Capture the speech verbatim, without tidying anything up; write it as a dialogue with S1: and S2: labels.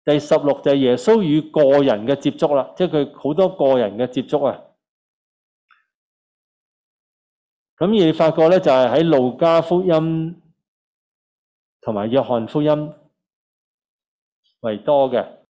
S1: 第十六就係耶穌與個人嘅接觸啦，即係佢好多個人嘅接觸啊。咁而你發覺咧，就係喺路加福音同埋約翰福音為多嘅。